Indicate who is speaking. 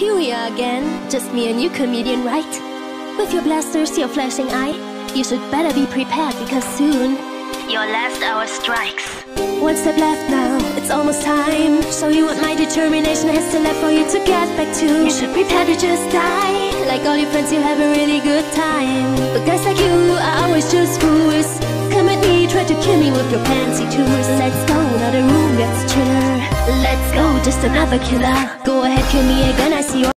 Speaker 1: Here we are again, just me and you, comedian, right? With your blasters, your flashing eye, you should better be prepared because soon your last hour strikes. One step left now, it's almost time. Show you what my determination has still left for you to get back to. You should prepare to just die. Like all your friends, you have a really good time. But guys like you are always just fools. Come at me, try to kill me with your fancy tours. Let's go, now the room gets chiller. Let's go, just another killer. Go ahead, kill me again, I see you.